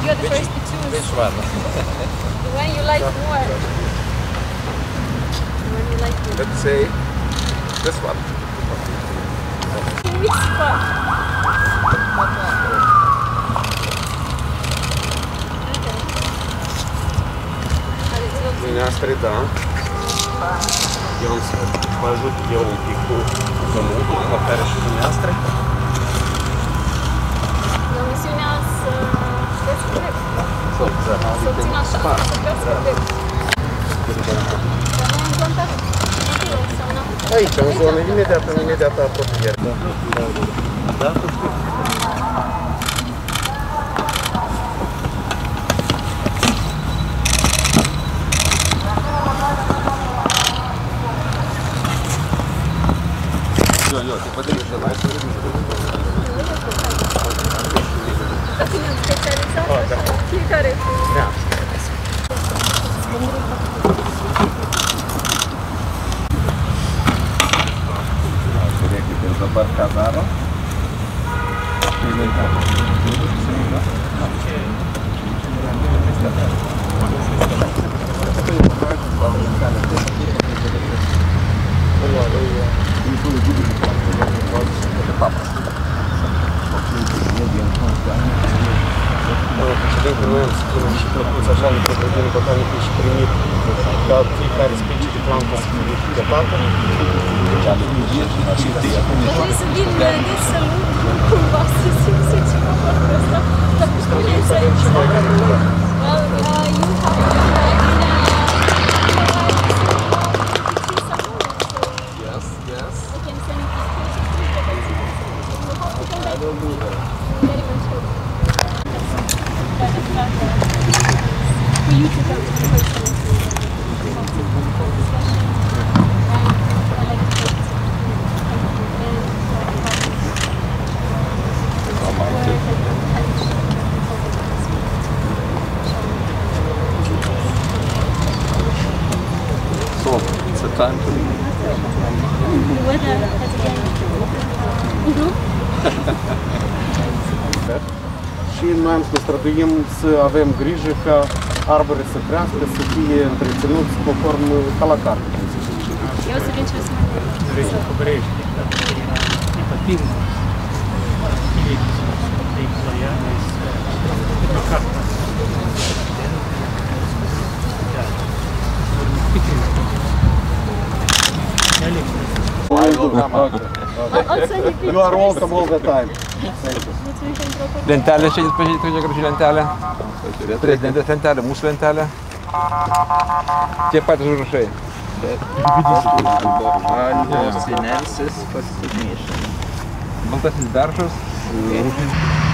You're the first to choose. Which one? The one you like more. The one you like more. Let's say this one. Which spot? Mineastre, da. Eu am să vă ajut eu un pic cu pământul, mă oferă și mineastre. E o misiune să descurec. Să țin așa, să descurec. Dar nu am plantat sau nu? Aici, în zonă, imediat apropiere. Da? Eu, te poate să mai Tine specializat? Fiecare cu... Da. Seria aqui dentro da barcadara. Noi am spunem și plăcuți așa de grădini botanice și primit ca fiecare specie de plantă să fie dotată. Trebuie să vin des să nu cumva să simți ceva foarte ăsta. Dar cu spune-ți aici. So, it's a time for The weather has again improved. Și noi am să ne străduim să avem grijă ca arbore să crească, să fie întreținuți conform ca la carte. Eu să vin și o să mă You are welcome all the time. Lenteale, ce trece cu lenteale? Prezidente lenteale, mus lenteale. Ce parte jurul șei? Sinensis fascination. Baltasis beržas.